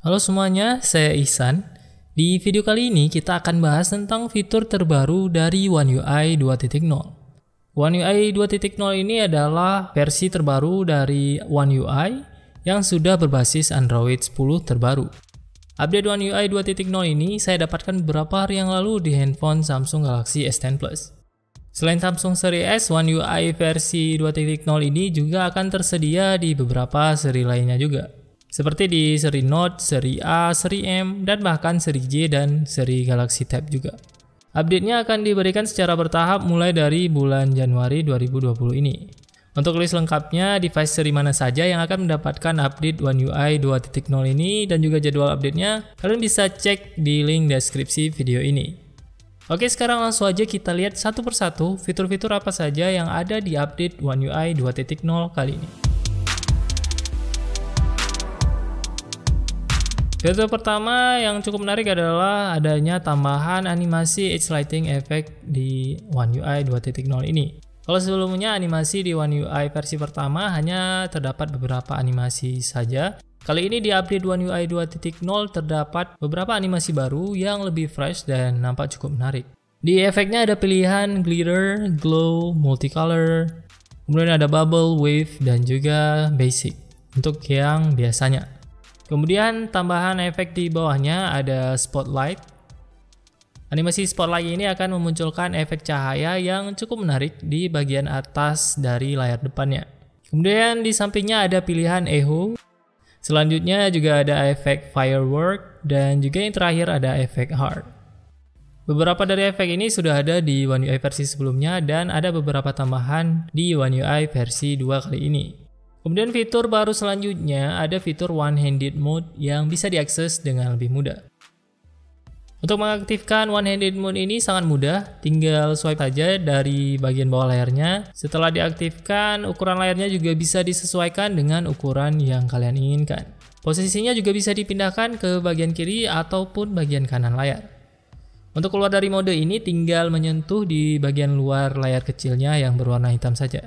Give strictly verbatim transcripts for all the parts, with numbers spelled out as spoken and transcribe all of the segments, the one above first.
Halo semuanya, saya Ihsan. Di video kali ini kita akan bahas tentang fitur terbaru dari One U I dua titik nol. One U I dua titik nol ini adalah versi terbaru dari One U I yang sudah berbasis Android sepuluh terbaru. Update One U I dua titik nol ini saya dapatkan beberapa hari yang lalu di handphone Samsung Galaxy S sepuluh Plus. Selain Samsung Series S, One U I versi dua titik nol ini juga akan tersedia di beberapa seri lainnya juga. Seperti di seri Note, seri A, seri M, dan bahkan seri J dan seri Galaxy Tab juga. Update-nya akan diberikan secara bertahap mulai dari bulan Januari dua ribu dua puluh ini. Untuk list lengkapnya, device seri mana saja yang akan mendapatkan update One U I dua titik nol ini dan juga jadwal update-nya, kalian bisa cek di link deskripsi video ini. Oke, sekarang langsung aja kita lihat satu persatu fitur-fitur apa saja yang ada di update One U I dua titik nol kali ini. Fitur pertama yang cukup menarik adalah adanya tambahan animasi edge lighting effect di One U I dua titik nol ini. Kalau sebelumnya animasi di One U I versi pertama hanya terdapat beberapa animasi saja, kali ini di update One U I dua titik nol terdapat beberapa animasi baru yang lebih fresh dan nampak cukup menarik. Di efeknya ada pilihan glitter, glow, multicolor, kemudian ada bubble, wave, dan juga basic untuk yang biasanya. Kemudian tambahan efek di bawahnya ada spotlight. Animasi spotlight ini akan memunculkan efek cahaya yang cukup menarik di bagian atas dari layar depannya. Kemudian di sampingnya ada pilihan echo. Selanjutnya juga ada efek firework dan juga yang terakhir ada efek heart. Beberapa dari efek ini sudah ada di One U I versi sebelumnya dan ada beberapa tambahan di One U I versi dua kali ini. Kemudian fitur baru selanjutnya ada fitur one-handed mode yang bisa diakses dengan lebih mudah. Untuk mengaktifkan one-handed mode ini sangat mudah, tinggal swipe saja dari bagian bawah layarnya. Setelah diaktifkan, ukuran layarnya juga bisa disesuaikan dengan ukuran yang kalian inginkan. Posisinya juga bisa dipindahkan ke bagian kiri ataupun bagian kanan layar. Untuk keluar dari mode ini tinggal menyentuh di bagian luar layar kecilnya yang berwarna hitam saja.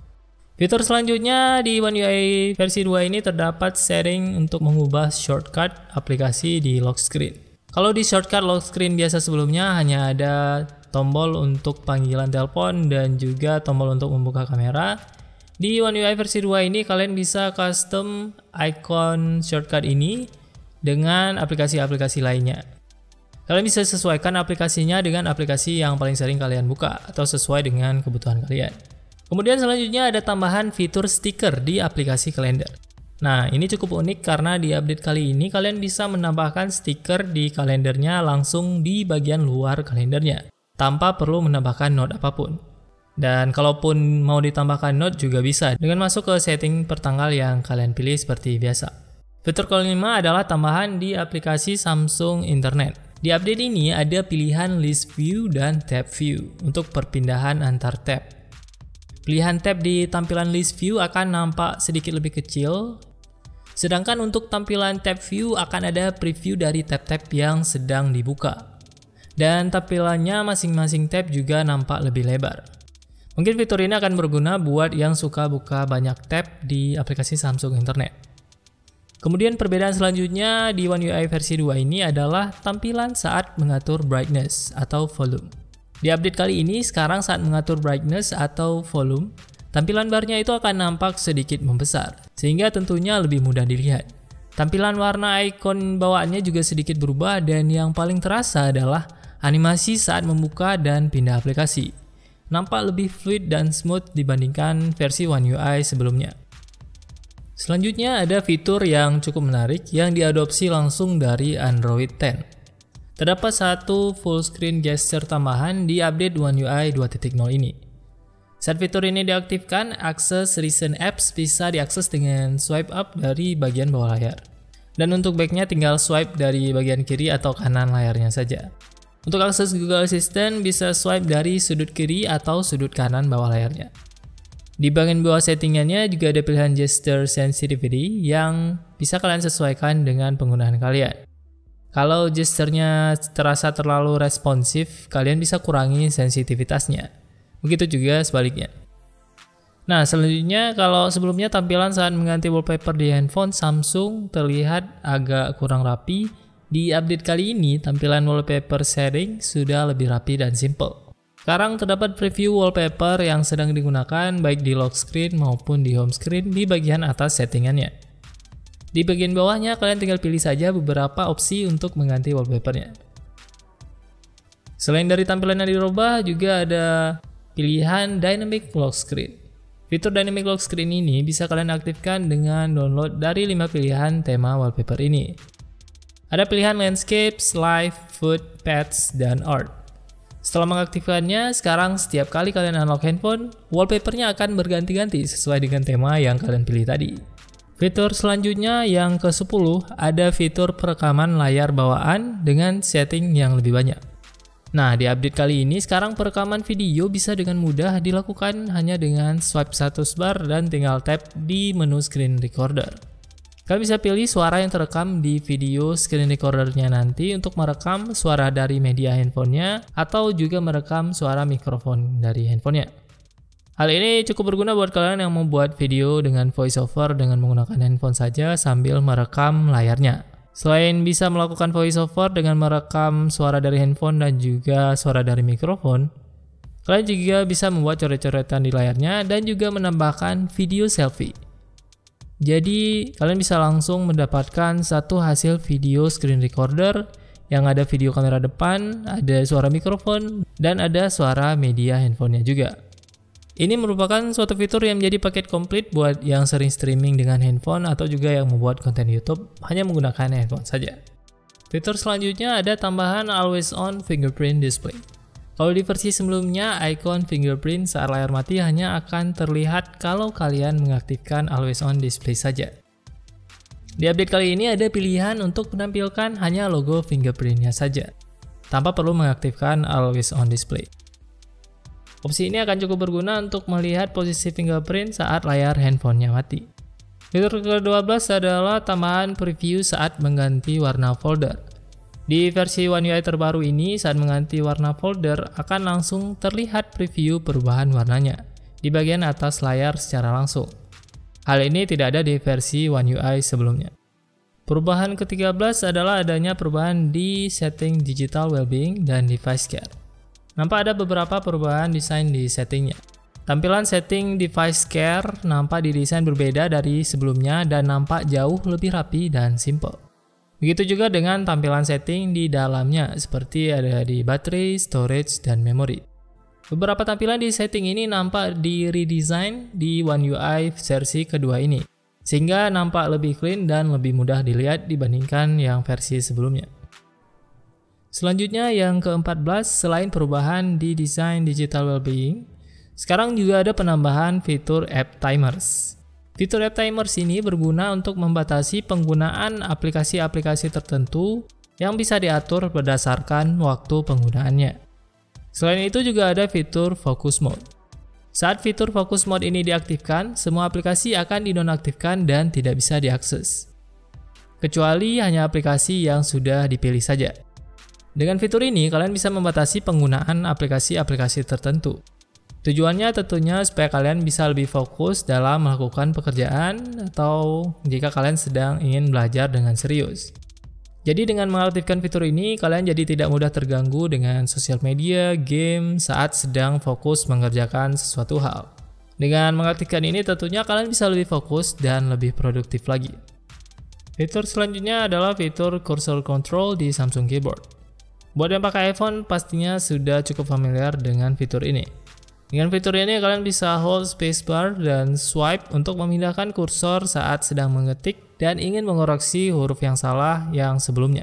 Fitur selanjutnya di One U I versi dua ini terdapat setting untuk mengubah shortcut aplikasi di lock screen. Kalau di shortcut lock screen biasa sebelumnya hanya ada tombol untuk panggilan telepon dan juga tombol untuk membuka kamera. Di One U I versi dua ini kalian bisa custom icon shortcut ini dengan aplikasi-aplikasi lainnya. Kalian bisa sesuaikan aplikasinya dengan aplikasi yang paling sering kalian buka atau sesuai dengan kebutuhan kalian. Kemudian selanjutnya ada tambahan fitur stiker di aplikasi kalender. Nah, ini cukup unik karena di update kali ini kalian bisa menambahkan stiker di kalendernya langsung di bagian luar kalendernya, tanpa perlu menambahkan note apapun. Dan kalaupun mau ditambahkan note juga bisa dengan masuk ke setting pertanggal yang kalian pilih seperti biasa. Fitur kelima adalah tambahan di aplikasi Samsung Internet. Di update ini ada pilihan list view dan tab view untuk perpindahan antar tab. Pilihan tab di tampilan list view akan nampak sedikit lebih kecil, sedangkan untuk tampilan tab view akan ada preview dari tab-tab yang sedang dibuka. Dan tampilannya masing-masing tab juga nampak lebih lebar. Mungkin fitur ini akan berguna buat yang suka buka banyak tab di aplikasi Samsung Internet. Kemudian perbedaan selanjutnya di One U I versi dua ini adalah tampilan saat mengatur brightness atau volume. Di update kali ini, sekarang saat mengatur brightness atau volume, tampilan barnya itu akan nampak sedikit membesar, sehingga tentunya lebih mudah dilihat. Tampilan warna icon bawaannya juga sedikit berubah dan yang paling terasa adalah animasi saat membuka dan pindah aplikasi. Nampak lebih fluid dan smooth dibandingkan versi One U I sebelumnya. Selanjutnya ada fitur yang cukup menarik yang diadopsi langsung dari Android sepuluh. Terdapat satu full screen gesture tambahan di update One U I dua titik nol ini. Saat fitur ini diaktifkan, akses recent apps bisa diakses dengan swipe up dari bagian bawah layar. Dan untuk backnya tinggal swipe dari bagian kiri atau kanan layarnya saja. Untuk akses Google Assistant bisa swipe dari sudut kiri atau sudut kanan bawah layarnya. Di bagian bawah settingannya juga ada pilihan gesture sensitivity yang bisa kalian sesuaikan dengan penggunaan kalian. Kalau gesturnya terasa terlalu responsif, kalian bisa kurangi sensitivitasnya. Begitu juga sebaliknya. Nah, selanjutnya kalau sebelumnya tampilan saat mengganti wallpaper di handphone Samsung terlihat agak kurang rapi, di update kali ini tampilan wallpaper setting sudah lebih rapi dan simple. Sekarang terdapat preview wallpaper yang sedang digunakan baik di lock screen maupun di home screen di bagian atas settingannya. Di bagian bawahnya kalian tinggal pilih saja beberapa opsi untuk mengganti wallpapernya. Selain dari tampilan yang dirubah, juga ada pilihan Dynamic Lock Screen. Fitur Dynamic Lock Screen ini bisa kalian aktifkan dengan download dari lima pilihan tema wallpaper ini. Ada pilihan Landscapes, Life, Food, Pets, dan Art. Setelah mengaktifkannya, sekarang setiap kali kalian unlock handphone, wallpapernya akan berganti-ganti sesuai dengan tema yang kalian pilih tadi. Fitur selanjutnya yang ke sepuluh ada fitur perekaman layar bawaan dengan setting yang lebih banyak. Nah, di update kali ini sekarang perekaman video bisa dengan mudah dilakukan hanya dengan swipe status bar dan tinggal tap di menu screen recorder. Kalian bisa pilih suara yang terekam di video screen recordernya nanti untuk merekam suara dari media handphonenya atau juga merekam suara mikrofon dari handphonenya. Hal ini cukup berguna buat kalian yang membuat video dengan voiceover dengan menggunakan handphone saja sambil merekam layarnya. Selain bisa melakukan voiceover dengan merekam suara dari handphone dan juga suara dari mikrofon, kalian juga bisa membuat coret-coretan di layarnya dan juga menambahkan video selfie. Jadi, kalian bisa langsung mendapatkan satu hasil video screen recorder yang ada video kamera depan, ada suara mikrofon, dan ada suara media handphonenya juga. Ini merupakan suatu fitur yang menjadi paket komplit buat yang sering streaming dengan handphone atau juga yang membuat konten YouTube hanya menggunakan handphone saja. Fitur selanjutnya ada tambahan Always On Fingerprint Display. Kalau di versi sebelumnya, icon fingerprint saat layar mati hanya akan terlihat kalau kalian mengaktifkan Always On Display saja. Di update kali ini ada pilihan untuk menampilkan hanya logo fingerprintnya saja, tanpa perlu mengaktifkan Always On Display. Opsi ini akan cukup berguna untuk melihat posisi fingerprint saat layar handphonenya mati. Fitur ke dua belas adalah tambahan preview saat mengganti warna folder. Di versi One U I terbaru ini, saat mengganti warna folder akan langsung terlihat preview perubahan warnanya di bagian atas layar secara langsung. Hal ini tidak ada di versi One U I sebelumnya. Perubahan ke tiga belas adalah adanya perubahan di setting digital wellbeing dan device care. Nampak ada beberapa perubahan desain di settingnya. Tampilan setting device care nampak didesain berbeda dari sebelumnya dan nampak jauh lebih rapi dan simple. Begitu juga dengan tampilan setting di dalamnya seperti ada di baterai, storage, dan memori. Beberapa tampilan di setting ini nampak di redesign di One U I versi kedua ini, sehingga nampak lebih clean dan lebih mudah dilihat dibandingkan yang versi sebelumnya. Selanjutnya yang ke empat belas, selain perubahan di desain digital wellbeing, sekarang juga ada penambahan fitur app timers. Fitur app timers ini berguna untuk membatasi penggunaan aplikasi-aplikasi tertentu yang bisa diatur berdasarkan waktu penggunaannya. Selain itu juga ada fitur focus mode. Saat fitur focus mode ini diaktifkan, semua aplikasi akan dinonaktifkan dan tidak bisa diakses, kecuali hanya aplikasi yang sudah dipilih saja. Dengan fitur ini, kalian bisa membatasi penggunaan aplikasi-aplikasi tertentu. Tujuannya tentunya supaya kalian bisa lebih fokus dalam melakukan pekerjaan atau jika kalian sedang ingin belajar dengan serius. Jadi dengan mengaktifkan fitur ini, kalian jadi tidak mudah terganggu dengan sosial media, game saat sedang fokus mengerjakan sesuatu hal. Dengan mengaktifkan ini tentunya kalian bisa lebih fokus dan lebih produktif lagi. Fitur selanjutnya adalah fitur cursor control di Samsung Keyboard. Buat yang pakai iPhone pastinya sudah cukup familiar dengan fitur ini. Dengan fitur ini kalian bisa hold spacebar dan swipe untuk memindahkan kursor saat sedang mengetik dan ingin mengoreksi huruf yang salah yang sebelumnya.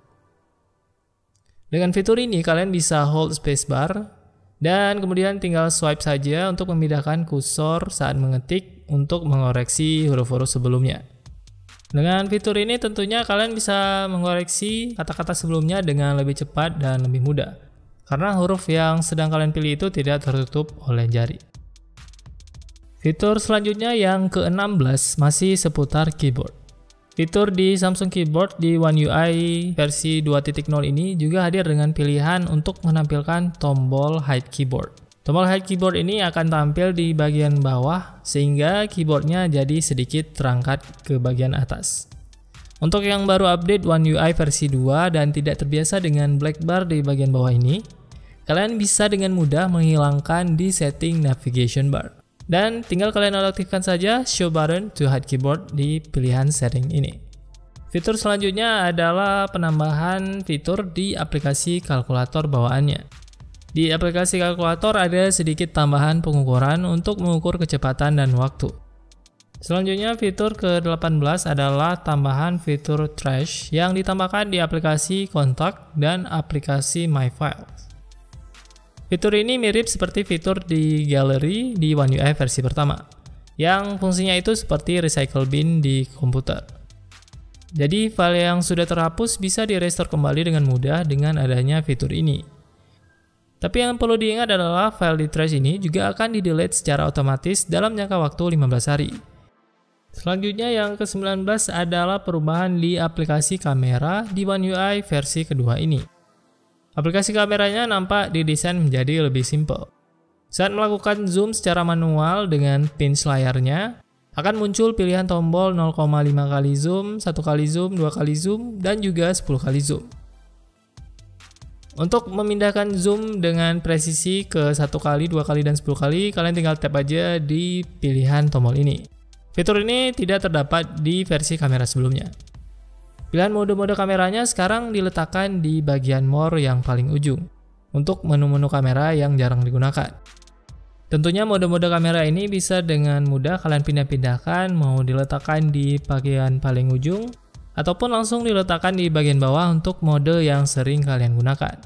Dengan fitur ini kalian bisa hold spacebar dan kemudian tinggal swipe saja untuk memindahkan kursor saat mengetik untuk mengoreksi huruf-huruf sebelumnya. Dengan fitur ini tentunya kalian bisa mengoreksi kata-kata sebelumnya dengan lebih cepat dan lebih mudah, karena huruf yang sedang kalian pilih itu tidak tertutup oleh jari. Fitur selanjutnya yang ke enam belas masih seputar keyboard. Fitur di Samsung Keyboard di One U I versi dua titik nol ini juga hadir dengan pilihan untuk menampilkan tombol hide keyboard. Tombol hide keyboard ini akan tampil di bagian bawah sehingga keyboardnya jadi sedikit terangkat ke bagian atas. Untuk yang baru update One U I versi dua dan tidak terbiasa dengan black bar di bagian bawah ini, kalian bisa dengan mudah menghilangkan di setting navigation bar. Dan tinggal kalian aktifkan saja show button to hide keyboard di pilihan setting ini. Fitur selanjutnya adalah penambahan fitur di aplikasi kalkulator bawaannya. Di aplikasi kalkulator ada sedikit tambahan pengukuran untuk mengukur kecepatan dan waktu. Selanjutnya fitur ke delapan belas adalah tambahan fitur trash yang ditambahkan di aplikasi kontak dan aplikasi My Files. Fitur ini mirip seperti fitur di Gallery di One U I versi pertama, yang fungsinya itu seperti recycle bin di komputer. Jadi file yang sudah terhapus bisa di-restore kembali dengan mudah dengan adanya fitur ini. Tapi yang perlu diingat adalah file di trash ini juga akan di-delete secara otomatis dalam jangka waktu lima belas hari. Selanjutnya yang ke sembilan belas adalah perubahan di aplikasi kamera di One U I versi kedua ini. Aplikasi kameranya nampak didesain menjadi lebih simple. Saat melakukan zoom secara manual dengan pinch layarnya, akan muncul pilihan tombol nol koma lima kali zoom, satu kali zoom, dua kali zoom, dan juga sepuluh kali zoom. Untuk memindahkan zoom dengan presisi ke satu kali, dua kali, dan sepuluh kali, kalian tinggal tap aja di pilihan tombol ini. Fitur ini tidak terdapat di versi kamera sebelumnya. Pilihan mode-mode kameranya sekarang diletakkan di bagian more yang paling ujung, untuk menu-menu kamera yang jarang digunakan. Tentunya mode-mode kamera ini bisa dengan mudah kalian pindah-pindahkan, mau diletakkan di bagian paling ujung, ataupun langsung diletakkan di bagian bawah untuk mode yang sering kalian gunakan.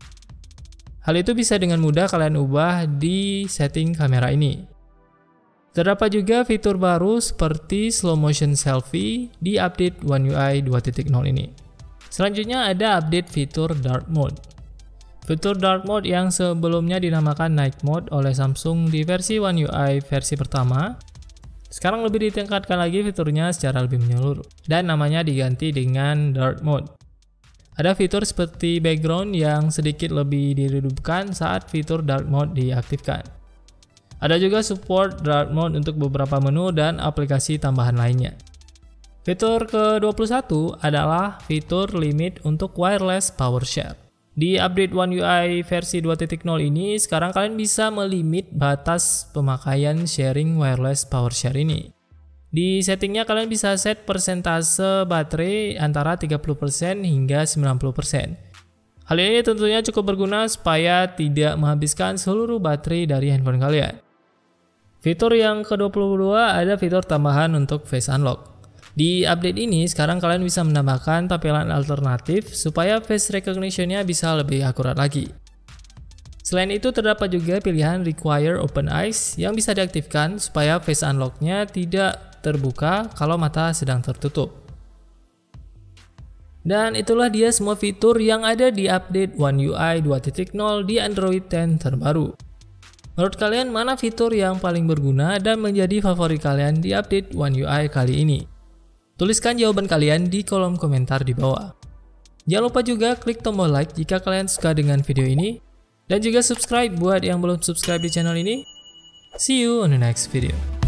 Hal itu bisa dengan mudah kalian ubah di setting kamera ini. Terdapat juga fitur baru seperti slow motion selfie di update One U I dua titik nol ini. Selanjutnya ada update fitur dark mode. Fitur dark mode yang sebelumnya dinamakan night mode oleh Samsung di versi One U I versi pertama, sekarang lebih ditingkatkan lagi fiturnya secara lebih menyeluruh, dan namanya diganti dengan dark mode. Ada fitur seperti background yang sedikit lebih diredupkan saat fitur dark mode diaktifkan. Ada juga support dark mode untuk beberapa menu dan aplikasi tambahan lainnya. Fitur ke dua puluh satu adalah fitur limit untuk wireless power share. Di update One U I versi dua titik nol ini, sekarang kalian bisa melimit batas pemakaian sharing wireless power share ini. Di settingnya kalian bisa set persentase baterai antara tiga puluh persen hingga sembilan puluh persen. Hal ini tentunya cukup berguna supaya tidak menghabiskan seluruh baterai dari handphone kalian. Fitur yang ke dua puluh dua ada fitur tambahan untuk face unlock. Di update ini, sekarang kalian bisa menambahkan tampilan alternatif supaya face recognition-nya bisa lebih akurat lagi. Selain itu, terdapat juga pilihan Require Open Eyes yang bisa diaktifkan supaya face unlock-nya tidak terbuka kalau mata sedang tertutup. Dan itulah dia semua fitur yang ada di update One U I dua titik nol di Android sepuluh terbaru. Menurut kalian, mana fitur yang paling berguna dan menjadi favorit kalian di update One U I kali ini? Tuliskan jawaban kalian di kolom komentar di bawah. Jangan lupa juga klik tombol like jika kalian suka dengan video ini, dan juga subscribe buat yang belum subscribe di channel ini. See you on the next video.